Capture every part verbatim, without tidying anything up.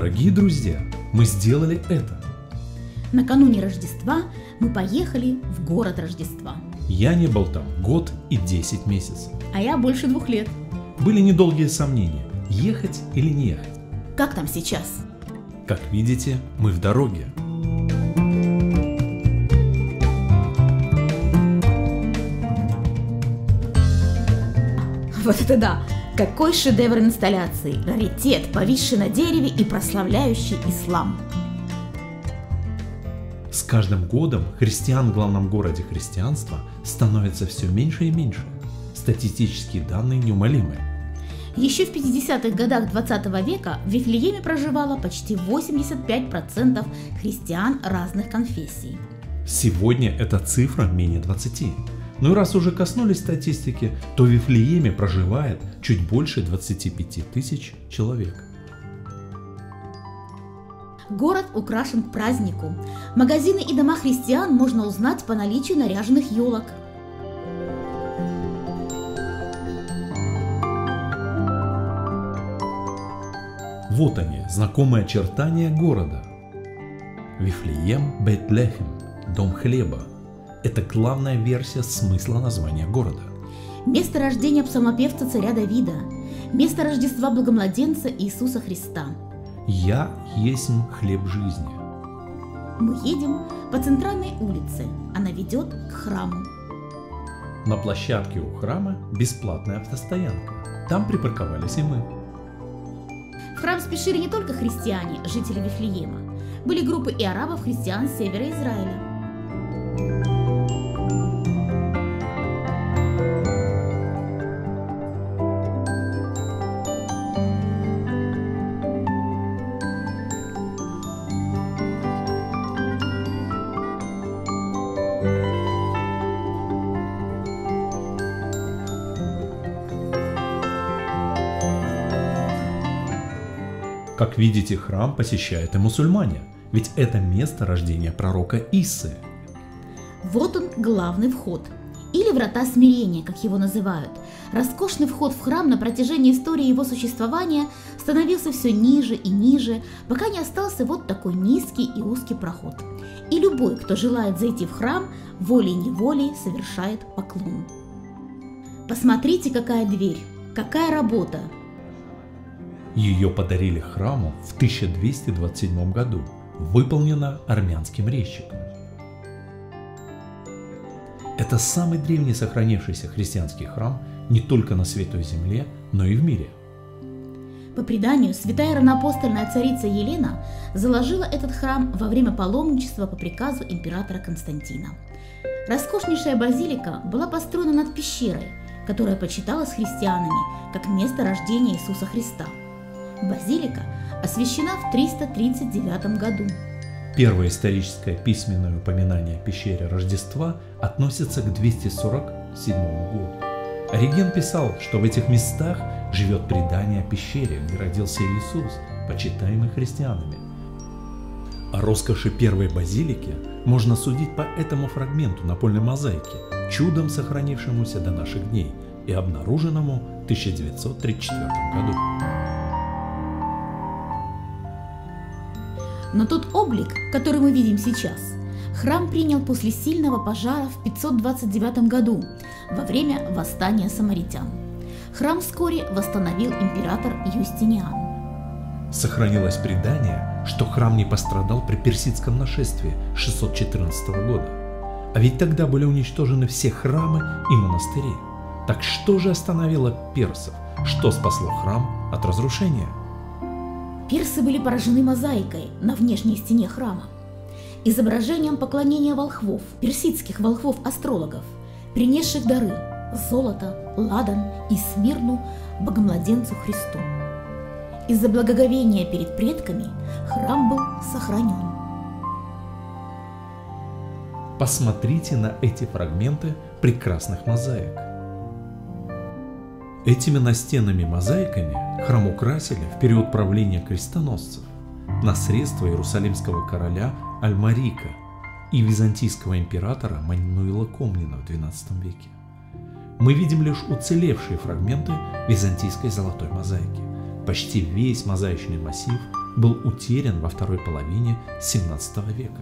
Дорогие друзья, мы сделали это. Накануне Рождества мы поехали в город Рождества. Я не был там год и десять месяцев. А я больше двух лет. Были недолгие сомнения, ехать или не ехать. Как там сейчас? Как видите, мы в дороге. Вот это да! Какой шедевр инсталляции! Раритет, повисший на дереве и прославляющий ислам. С каждым годом христиан в главном городе христианства становится все меньше и меньше. Статистические данные неумолимы. Еще в пятидесятых годах двадцатого века в Вифлееме проживало почти восемьдесят пять процентов христиан разных конфессий. Сегодня эта цифра менее двадцати. Ну и раз уже коснулись статистики, то в Вифлееме проживает чуть больше двадцати пяти тысяч человек. Город украшен к празднику. Магазины и дома христиан можно узнать по наличию наряженных елок. Вот они, знакомые очертания города. Вифлеем, Бейт-Лехем, дом хлеба. Это главная версия смысла названия города. Место рождения псалмопевца царя Давида. Место Рождества Благомладенца Иисуса Христа. Я есть хлеб жизни. Мы едем по центральной улице. Она ведет к храму. На площадке у храма бесплатная автостоянка. Там припарковались и мы. В храм спешили не только христиане, жители Вифлеема. Были группы и арабов христиан с севера Израиля. Как видите, храм посещают и мусульмане, ведь это место рождения пророка Иссы. Вот он, главный вход, или врата смирения, как его называют. Роскошный вход в храм на протяжении истории его существования становился все ниже и ниже, пока не остался вот такой низкий и узкий проход. И любой, кто желает зайти в храм, волей-неволей совершает поклон. Посмотрите, какая дверь, какая работа! Ее подарили храму в тысяча двести двадцать седьмом году, выполнена армянским резчиком. Это самый древний сохранившийся христианский храм не только на Святой Земле, но и в мире. По преданию, святая равноапостольная царица Елена заложила этот храм во время паломничества по приказу императора Константина. Роскошнейшая базилика была построена над пещерой, которая почиталась христианами как место рождения Иисуса Христа. Базилика освящена в триста тридцать девятом году. Первое историческое письменное упоминание о пещере Рождества относится к двести сорок седьмому году. Ориген писал, что в этих местах живет предание о пещере, где родился Иисус, почитаемый христианами. О роскоши первой базилики можно судить по этому фрагменту напольной мозаики, чудом сохранившемуся до наших дней и обнаруженному в тысяча девятьсот тридцать четвёртом году. Но тот облик, который мы видим сейчас, храм принял после сильного пожара в пятьсот двадцать девятом году, во время восстания самаритян. Храм вскоре восстановил император Юстиниан. Сохранилось предание, что храм не пострадал при персидском нашествии шестьсот четырнадцатого года. А ведь тогда были уничтожены все храмы и монастыри. Так что же остановило персов? Что спасло храм от разрушения? Персы были поражены мозаикой на внешней стене храма, изображением поклонения волхвов, персидских волхвов-астрологов, принесших дары – золото, ладан и смирну Богомладенцу Христу. Из-за благоговения перед предками храм был сохранен. Посмотрите на эти фрагменты прекрасных мозаик. Этими настенными мозаиками храм украсили в период правления крестоносцев на средства иерусалимского короля Аль-Марика и византийского императора Мануила Комнина в двенадцатом веке. Мы видим лишь уцелевшие фрагменты византийской золотой мозаики. Почти весь мозаичный массив был утерян во второй половине семнадцатого века.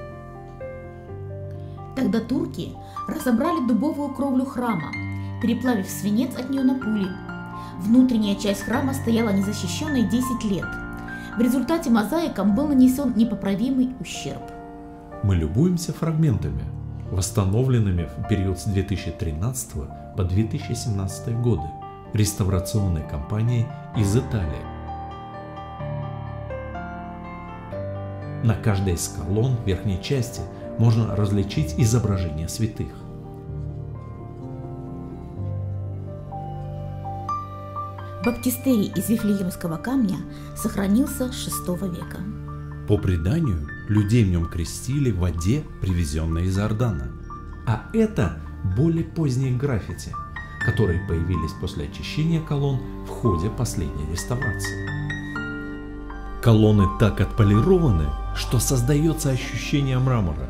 Тогда турки разобрали дубовую кровлю храма, переплавив свинец от нее на пули. Внутренняя часть храма стояла незащищенной десять лет. В результате мозаикам был нанесен непоправимый ущерб. Мы любуемся фрагментами, восстановленными в период с две тысячи тринадцатого по две тысячи семнадцатый годы реставрационной компанией из Италии. На каждой из колонн в верхней части можно различить изображения святых. Баптистерий из Вифлеемского камня сохранился с шестого века. По преданию, людей в нем крестили в воде, привезенной из Иордана. А это более поздние граффити, которые появились после очищения колонн в ходе последней реставрации. Колонны так отполированы, что создается ощущение мрамора.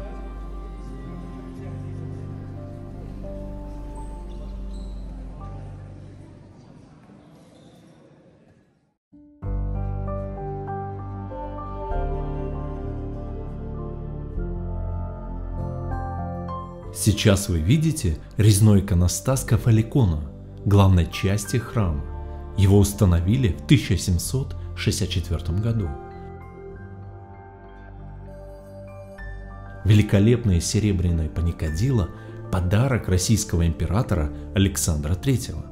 Сейчас вы видите резной иконостас Кафаликона, главной части храма. Его установили в тысяча семьсот шестьдесят четвёртом году. Великолепные серебряные паникадила – подарок российского императора Александра третьего.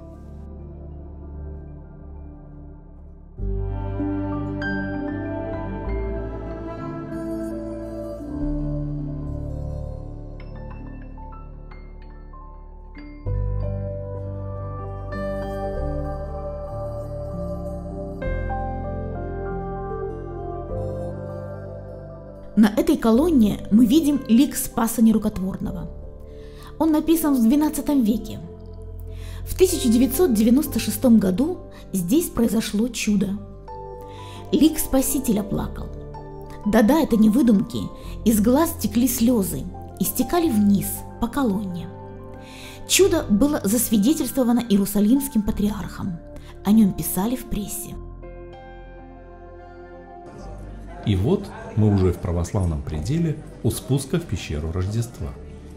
На этой колонне мы видим лик Спаса Нерукотворного. Он написан в двенадцатом веке. В тысяча девятьсот девяносто шестом году здесь произошло чудо. Лик Спасителя плакал. Да-да, это не выдумки, из глаз текли слезы и стекали вниз по колонне. Чудо было засвидетельствовано Иерусалимским патриархом. О нем писали в прессе. И вот мы уже в православном пределе у спуска в пещеру Рождества.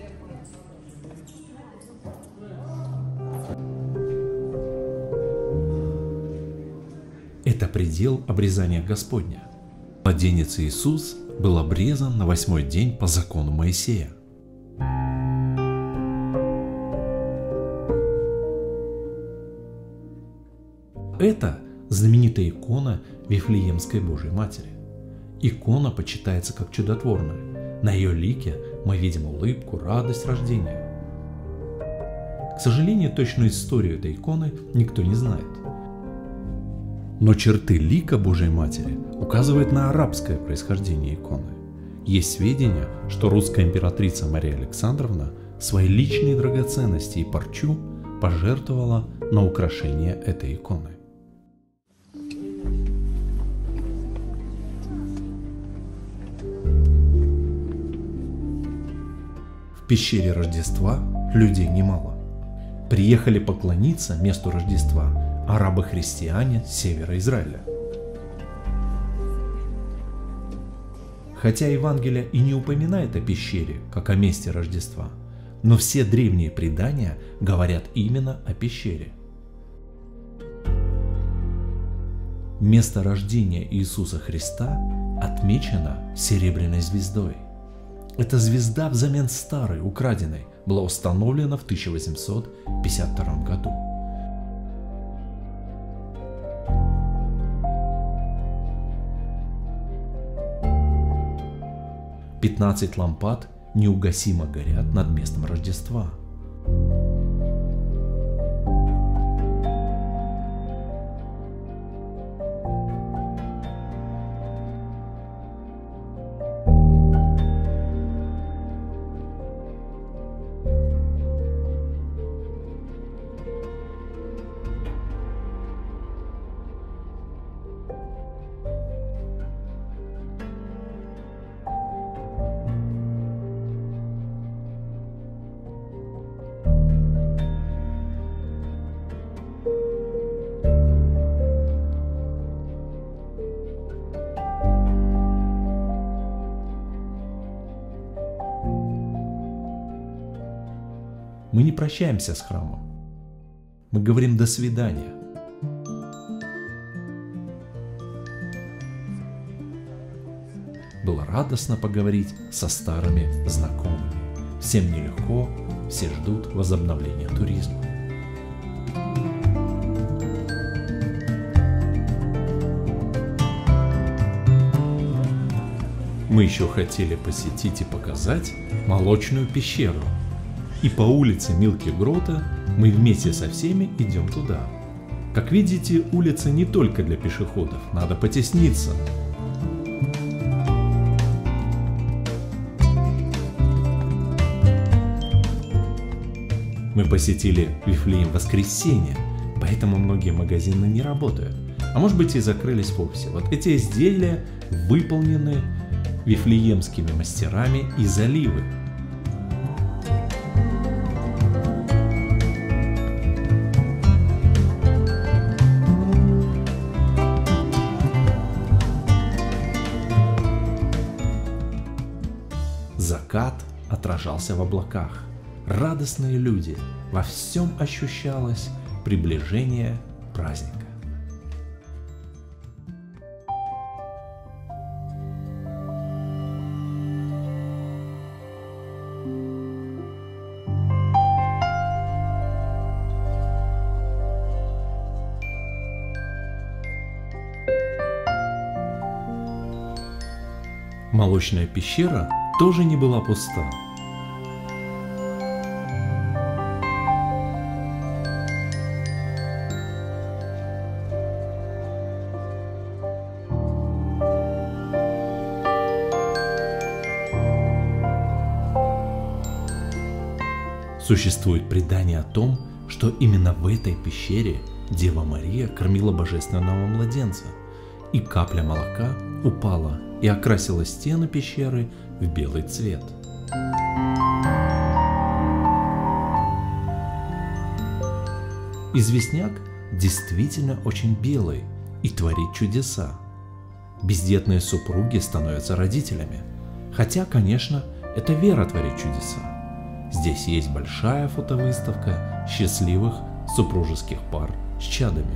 Это предел обрезания Господня. Младенец Иисус был обрезан на восьмой день по закону Моисея. Это знаменитая икона Вифлеемской Божьей Матери. Икона почитается как чудотворная. На ее лике мы видим улыбку, радость рождения. К сожалению, точную историю этой иконы никто не знает. Но черты лика Божьей Матери указывают на арабское происхождение иконы. Есть сведения, что русская императрица Мария Александровна свои личные драгоценности и парчу пожертвовала на украшение этой иконы. В пещере Рождества людей немало. Приехали поклониться месту Рождества арабы-христиане с севера Израиля. Хотя Евангелие и не упоминает о пещере, как о месте Рождества, но все древние предания говорят именно о пещере. Место рождения Иисуса Христа отмечено серебряной звездой. Эта звезда взамен старой, украденной, была установлена в тысяча восемьсот пятьдесят втором году. пятнадцать лампад неугасимо горят над местом Рождества. мы не прощаемся с храмом. Мы говорим «до свидания». Было радостно поговорить со старыми знакомыми. Всем нелегко, все ждут возобновления туризма. Мы еще хотели посетить и показать молочную пещеру. И по улице Милки Грота мы вместе со всеми идем туда. Как видите, улица не только для пешеходов, надо потесниться. Мы посетили Вифлеем в воскресенье, поэтому многие магазины не работают. А может быть и закрылись вовсе. Вот эти изделия выполнены вифлеемскими мастерами из оливы. Закат отражался в облаках. Радостные люди, во всем ощущалось приближение праздника. Молочная пещера тоже не была пуста. Существует предание о том, что именно в этой пещере Дева Мария кормила божественного младенца, и капля молока упала и окрасила стены пещеры в белый цвет. Известняк действительно очень белый и творит чудеса. Бездетные супруги становятся родителями, хотя, конечно, это вера творит чудеса. Здесь есть большая фотовыставка счастливых супружеских пар с чадами.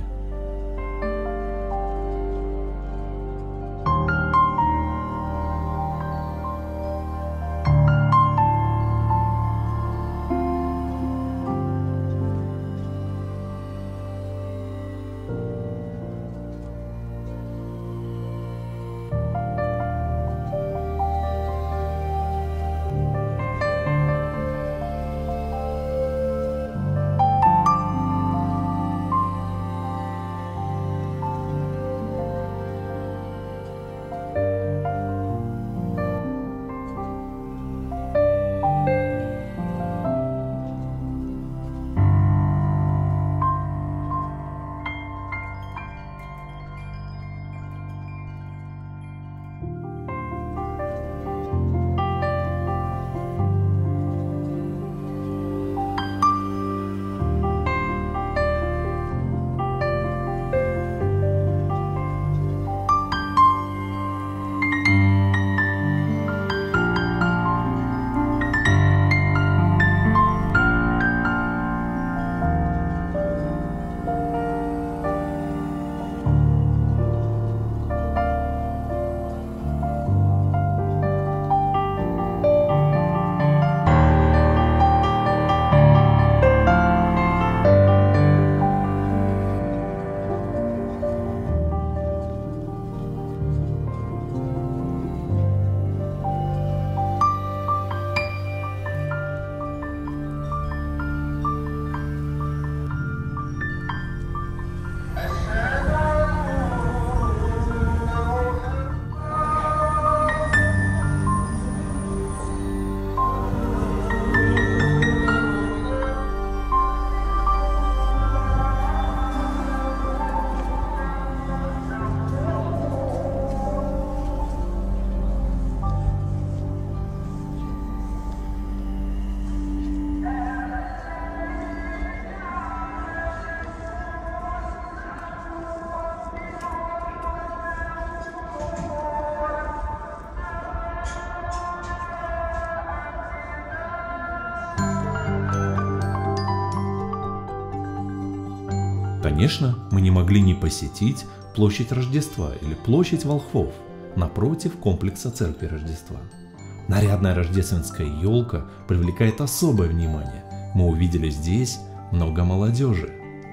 Конечно, мы не могли не посетить площадь Рождества или площадь Волхвов, напротив комплекса Церкви Рождества. Нарядная рождественская елка привлекает особое внимание. Мы увидели здесь много молодежи.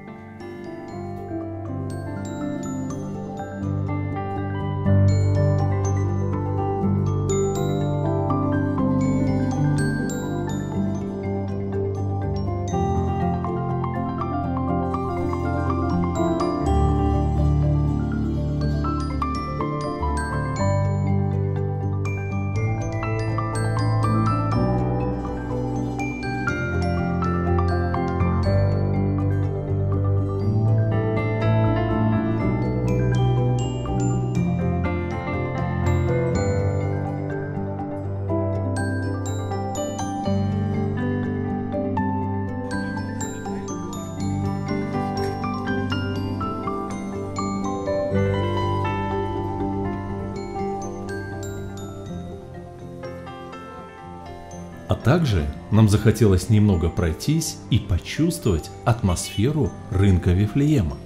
А также нам захотелось немного пройтись и почувствовать атмосферу рынка Вифлеема.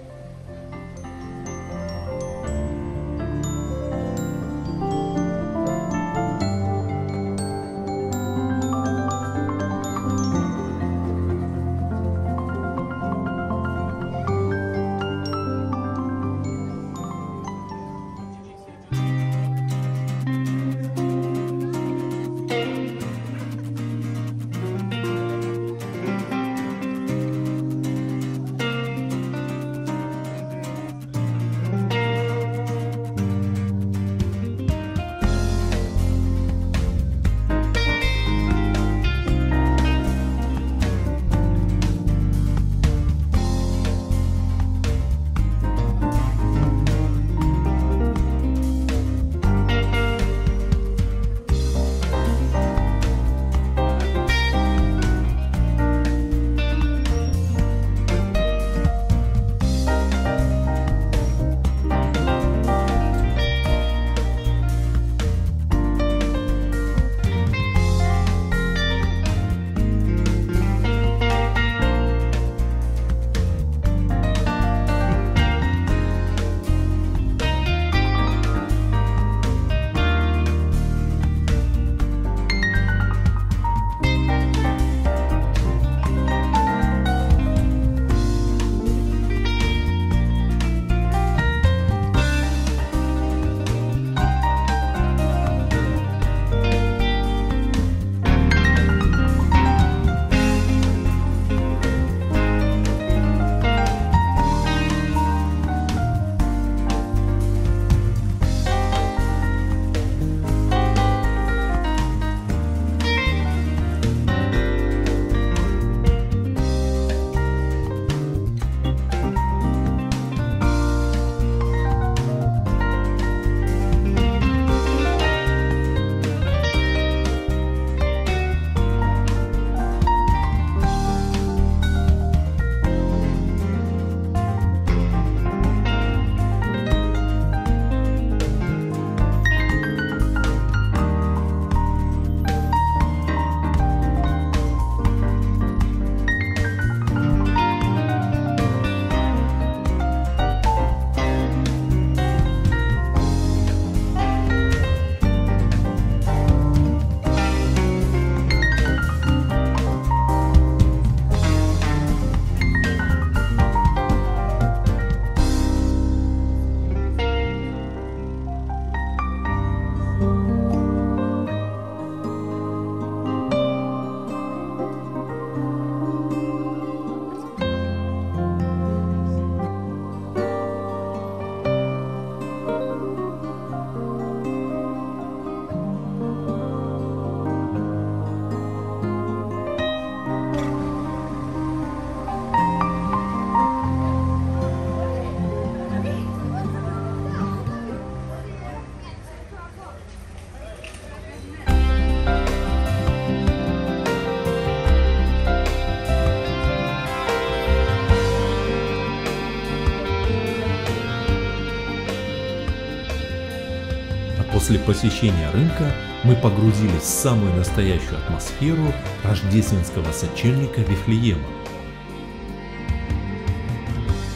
После посещения рынка мы погрузились в самую настоящую атмосферу рождественского сочельника Вифлеема.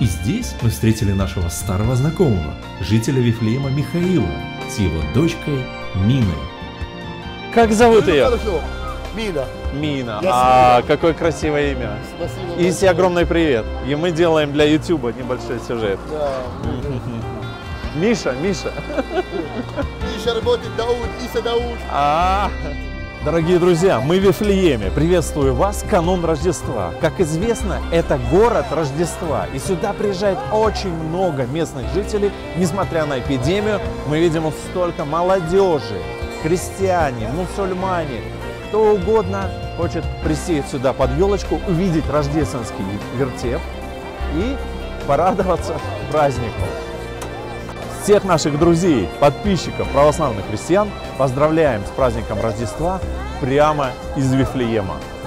здесь мы встретили нашего старого знакомого, жителя Вифлеема Михаила, с его дочкой Миной. Как зовут ее? Хорошо. Мина. Мина. Я А, какое красивое имя. Спасибо. Иси, большое. огромный привет. И мы делаем для Ютуба небольшой сюжет. Да. Миша, Миша. Миша работает, Дауд, Иса Дауд. А, дорогие друзья, мы в Вифлееме. Приветствую вас, канун Рождества. Как известно, это город Рождества. И сюда приезжает очень много местных жителей. Несмотря на эпидемию, мы видим вот столько молодежи, христиане, мусульмане. Кто угодно хочет присесть сюда под елочку, увидеть рождественский вертеп и порадоваться празднику. Всех наших друзей, подписчиков, православных христиан поздравляем с праздником Рождества прямо из Вифлеема.